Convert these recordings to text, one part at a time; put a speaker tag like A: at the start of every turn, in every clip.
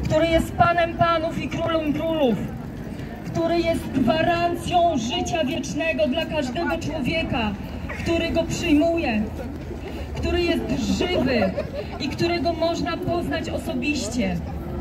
A: który jest Panem Panów i Królem Królów, który jest gwarancją życia wiecznego dla każdego człowieka, który go przyjmuje, który jest żywy i którego można poznać osobiście.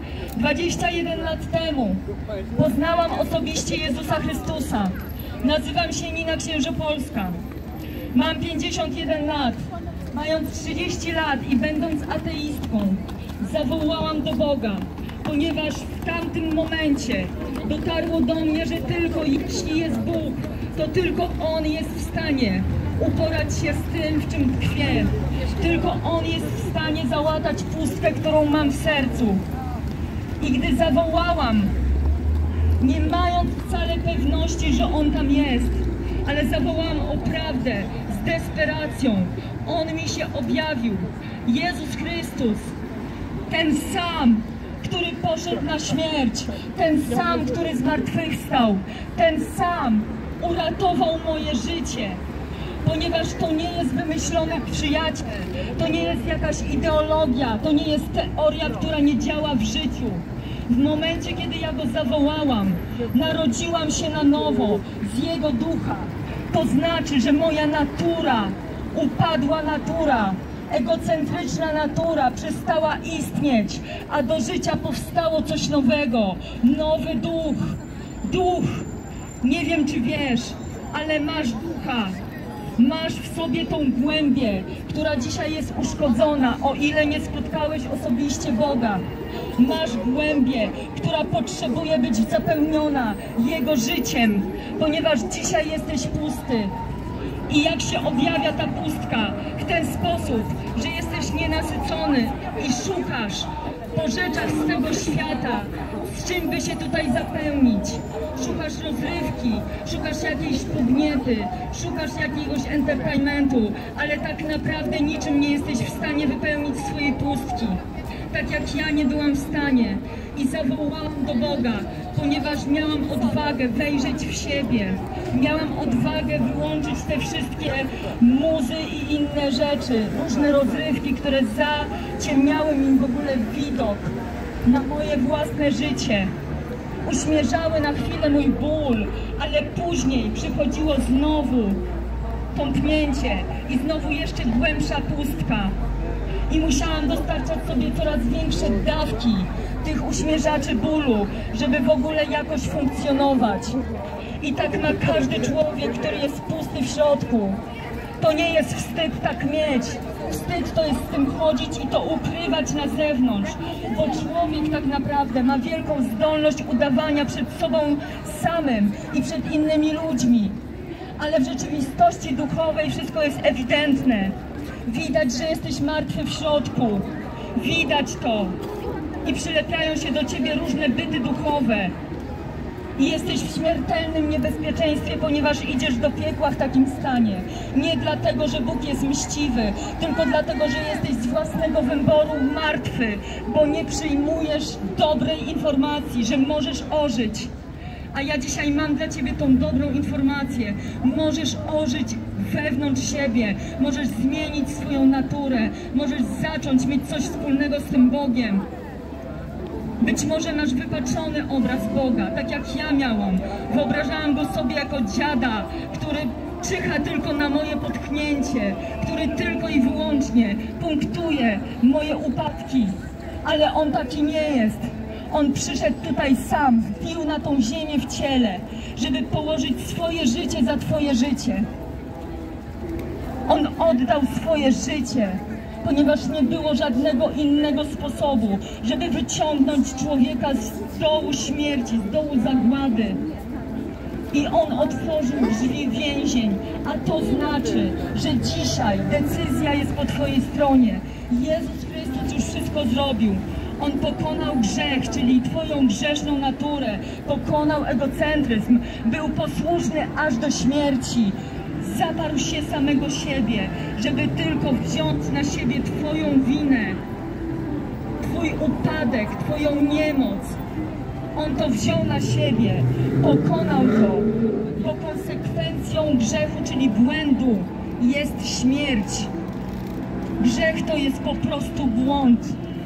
A: 21 lat temu poznałam osobiście Jezusa Chrystusa. Nazywam się Nina Księżopolska. Mam 51 lat. Mając 30 lat i będąc ateistką, zawołałam do Boga, ponieważ w tamtym momencie dotarło do mnie, że tylko jeśli jest Bóg, to tylko On jest w stanie uporać się z tym, w czym tkwię. Tylko On jest w stanie załatać pustkę, którą mam w sercu. I gdy zawołałam, nie mając wcale pewności, że On tam jest, ale zawołałam o prawdę, z desperacją, On mi się objawił. Jezus Chrystus, ten sam, który poszedł na śmierć, ten sam, który zmartwychwstał, ten sam uratował moje życie. Ponieważ to nie jest wymyślony przyjaciel, to nie jest jakaś ideologia, to nie jest teoria, która nie działa w życiu. W momencie, kiedy ja go zawołałam, narodziłam się na nowo z Jego ducha. To znaczy, że moja natura, upadła natura, egocentryczna natura przestała istnieć, a do życia powstało coś nowego. Nowy duch. Duch. Nie wiem, czy wiesz, ale masz ducha. Masz w sobie tą głębię, która dzisiaj jest uszkodzona, o ile nie spotkałeś osobiście Boga. Masz głębię, która potrzebuje być zapełniona Jego życiem, ponieważ dzisiaj jesteś pusty. I jak się objawia ta pustka? W ten sposób, że jesteś nienasycony i szukasz po rzeczach z tego świata, z czym by się tutaj zapełnić. Szukasz rozrywki, szukasz jakiejś podniety, szukasz jakiegoś entertainmentu, ale tak naprawdę niczym nie jesteś w stanie wypełnić swojej pustki. Tak jak ja nie byłam w stanie. I zawołałam do Boga, ponieważ miałam odwagę wejrzeć w siebie. Miałam odwagę wyłączyć te wszystkie muzy i inne rzeczy, różne rozrywki, które zaciemniały mi w ogóle widok na moje własne życie. Uśmierzały na chwilę mój ból, ale później przychodziło znowu tąpnięcie i znowu jeszcze głębsza pustka. I musiałam dostarczać sobie coraz większe dawki tych uśmierzaczy bólu, żeby w ogóle jakoś funkcjonować. I tak ma każdy człowiek, który jest pusty w środku. To nie jest wstyd tak mieć. Wstyd to jest z tym chodzić i to ukrywać na zewnątrz. Bo człowiek tak naprawdę ma wielką zdolność udawania przed sobą samym i przed innymi ludźmi. Ale w rzeczywistości duchowej wszystko jest ewidentne. Widać, że jesteś martwy w środku. Widać to. I przylepiają się do ciebie różne byty duchowe. I jesteś w śmiertelnym niebezpieczeństwie, ponieważ idziesz do piekła w takim stanie. Nie dlatego, że Bóg jest mściwy, tylko dlatego, że jesteś z własnego wyboru martwy, bo nie przyjmujesz dobrej informacji, że możesz ożyć. A ja dzisiaj mam dla ciebie tą dobrą informację. Możesz ożyć wewnątrz siebie, możesz zmienić swoją naturę, możesz zacząć mieć coś wspólnego z tym Bogiem. Być może masz wypaczony obraz Boga, tak jak ja miałam. Wyobrażałam go sobie jako dziada, który czyha tylko na moje potknięcie, który tylko i wyłącznie punktuje moje upadki. Ale on taki nie jest. On przyszedł tutaj sam, wbił na tą ziemię w ciele, żeby położyć swoje życie za twoje życie. On oddał swoje życie, ponieważ nie było żadnego innego sposobu, żeby wyciągnąć człowieka z dołu śmierci, z dołu zagłady. I On otworzył drzwi więzień, a to znaczy, że dzisiaj decyzja jest po twojej stronie. Jezus Chrystus już wszystko zrobił. On pokonał grzech, czyli twoją grzeszną naturę, pokonał egocentryzm, był posłuszny aż do śmierci. Zaparł się samego siebie, żeby tylko wziąć na siebie twoją winę, twój upadek, twoją niemoc. On to wziął na siebie, pokonał to, bo konsekwencją grzechu, czyli błędu, jest śmierć. Grzech to jest po prostu błąd.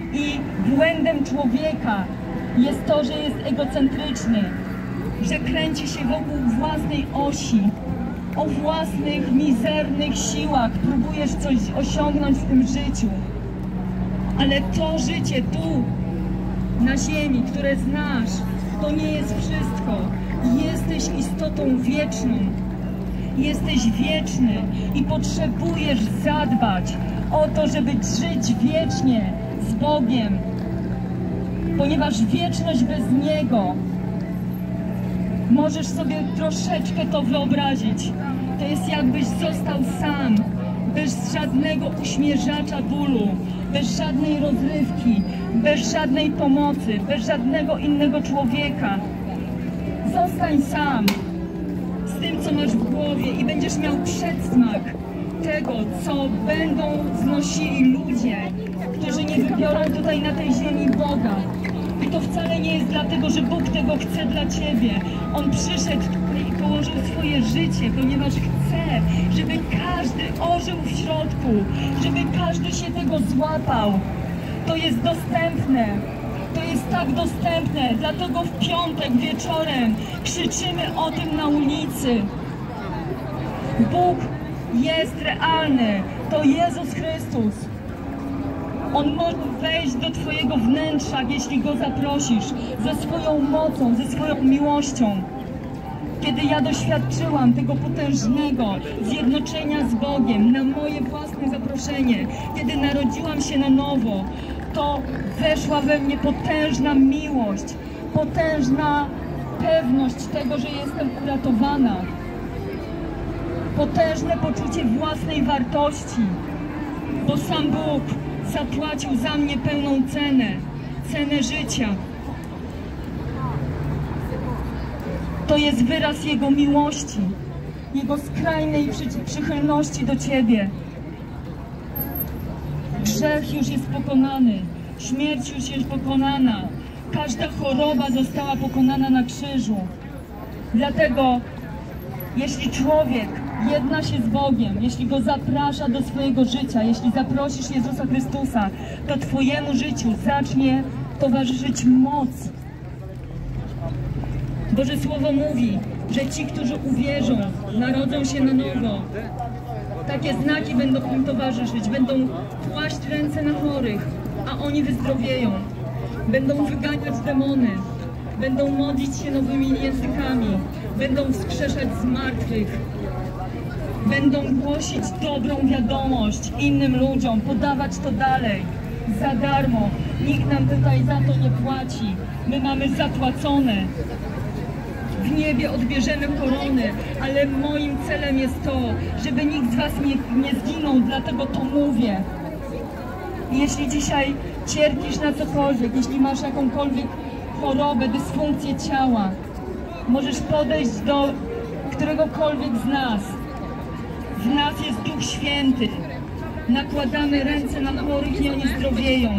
A: I błędem człowieka jest to, że jest egocentryczny, że kręci się wokół własnej osi, o własnych, mizernych siłach próbujesz coś osiągnąć w tym życiu. Ale to życie tu, na ziemi, które znasz, to nie jest wszystko. Jesteś istotą wieczną. Jesteś wieczny i potrzebujesz zadbać o to, żeby żyć wiecznie z Bogiem. Ponieważ wieczność bez Niego, możesz sobie troszeczkę to wyobrazić. To jest jakbyś został sam, bez żadnego uśmierzacza bólu, bez żadnej rozrywki, bez żadnej pomocy, bez żadnego innego człowieka. Zostań sam z tym, co masz w głowie i będziesz miał przedsmak tego, co będą znosili ludzie, którzy nie wybiorą tutaj na tej ziemi Boga. I to wcale nie jest dlatego, że Bóg tego chce dla Ciebie. On przyszedł tutaj i położył swoje życie, ponieważ chce, żeby każdy ożył w środku, żeby każdy się tego złapał. To jest dostępne. To jest tak dostępne, dlatego w piątek wieczorem krzyczymy o tym na ulicy. Bóg jest realny, to Jezus Chrystus. On może wejść do Twojego wnętrza, jeśli Go zaprosisz, ze swoją mocą, ze swoją miłością. Kiedy ja doświadczyłam tego potężnego zjednoczenia z Bogiem na moje własne zaproszenie, kiedy narodziłam się na nowo, to weszła we mnie potężna miłość, potężna pewność tego, że jestem uratowana, potężne poczucie własnej wartości, bo sam Bóg zapłacił za mnie pełną cenę życia. To jest wyraz Jego miłości, Jego skrajnej przychylności do Ciebie. Grzech już jest pokonany, śmierć już jest pokonana, każda choroba została pokonana na krzyżu. Dlatego, jeśli człowiek jedna się z Bogiem, jeśli Go zaprasza do swojego życia, jeśli zaprosisz Jezusa Chrystusa, to Twojemu życiu zacznie towarzyszyć moc. Boże Słowo mówi, że ci, którzy uwierzą, narodzą się na nowo. Takie znaki będą im towarzyszyć, będą kłaść ręce na chorych, a oni wyzdrowieją. Będą wyganiać demony, będą modlić się nowymi językami, będą wskrzeszać zmartwych, będą głosić dobrą wiadomość innym ludziom, podawać to dalej, za darmo. Nikt nam tutaj za to nie płaci, my mamy zapłacone. W niebie odbierzemy korony, ale moim celem jest to, żeby nikt z Was nie zginął, dlatego to mówię. Jeśli dzisiaj cierpisz na cokolwiek, jeśli masz jakąkolwiek chorobę, dysfunkcję ciała, możesz podejść do któregokolwiek z nas. W nas jest Duch Święty. Nakładamy ręce na chorych i oni zdrowieją.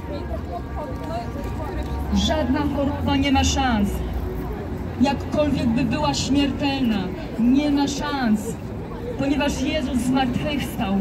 A: Żadna choroba nie ma szans. Jakkolwiek by była śmiertelna, nie ma szans, ponieważ Jezus zmartwychwstał.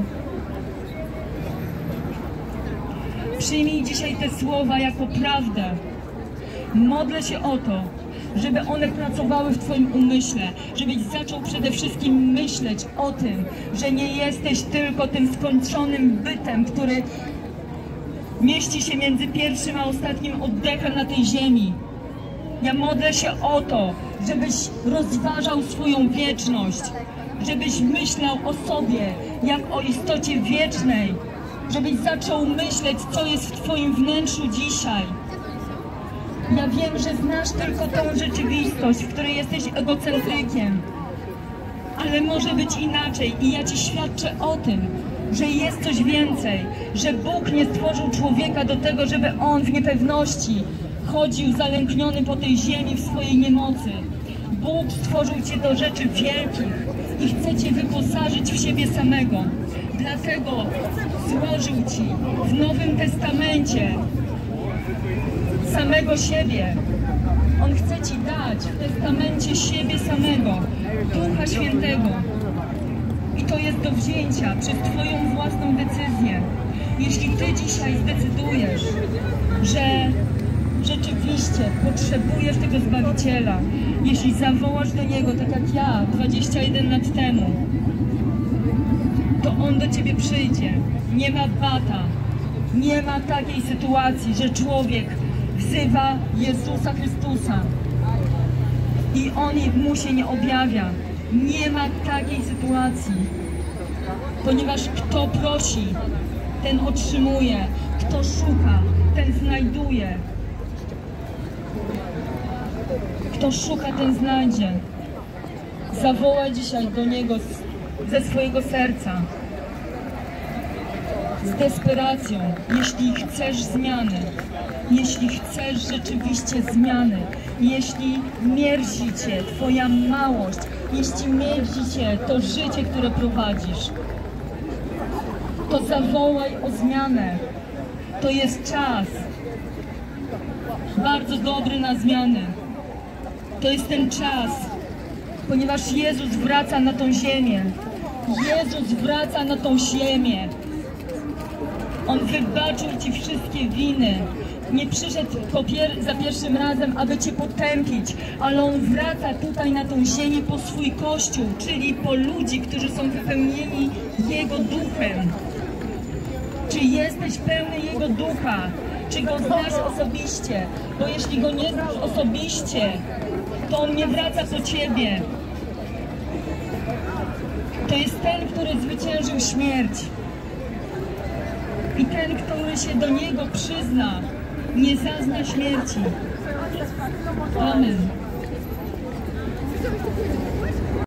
A: Przyjmij dzisiaj te słowa jako prawdę. Modlę się o to, żeby one pracowały w Twoim umyśle, żebyś zaczął przede wszystkim myśleć o tym, że nie jesteś tylko tym skończonym bytem, który mieści się między pierwszym a ostatnim oddechem na tej ziemi. Ja modlę się o to, żebyś rozważał swoją wieczność, żebyś myślał o sobie jak o istocie wiecznej, żebyś zaczął myśleć, co jest w Twoim wnętrzu dzisiaj. Ja wiem, że znasz tylko tą rzeczywistość, w której jesteś egocentrykiem, ale może być inaczej i ja Ci świadczę o tym, że jest coś więcej, że Bóg nie stworzył człowieka do tego, żeby on w niepewności chodził zalękniony po tej ziemi w swojej niemocy. Bóg stworzył Cię do rzeczy wielkich i chce Cię wyposażyć w siebie samego. Dlatego złożył Ci w Nowym Testamencie samego siebie. On chce Ci dać w testamencie siebie samego, Ducha Świętego. I to jest do wzięcia przez Twoją własną decyzję. Jeśli Ty dzisiaj zdecydujesz, że rzeczywiście potrzebujesz tego Zbawiciela, jeśli zawołasz do Niego, tak jak ja 21 lat temu, to On do Ciebie przyjdzie. Nie ma bata, nie ma takiej sytuacji, że człowiek wzywa Jezusa Chrystusa i On mu się nie objawia. Nie ma takiej sytuacji, ponieważ kto prosi, ten otrzymuje, kto szuka, ten znajduje. Kto szuka, ten znajdzie. Zawołaj dzisiaj do Niego ze swojego serca, z desperacją, jeśli chcesz zmiany, jeśli chcesz rzeczywiście zmiany, jeśli mierzi Cię Twoja małość, jeśli mierzi Cię to życie, które prowadzisz, to zawołaj o zmianę. To jest czas bardzo dobry na zmiany. To jest ten czas, ponieważ Jezus wraca na tą ziemię. Jezus wraca na tą ziemię. On wybaczył Ci wszystkie winy. Nie przyszedł za pierwszym razem, aby Cię potępić, ale On wraca tutaj na tą ziemię po swój Kościół, czyli po ludzi, którzy są wypełnieni Jego Duchem. Czy jesteś pełny Jego Ducha? Czy Go znasz osobiście? Bo jeśli Go nie znasz osobiście, to On nie wraca po Ciebie. To jest ten, który zwyciężył śmierć. I ten, który się do Niego przyzna, nie zazna śmierci. Amen.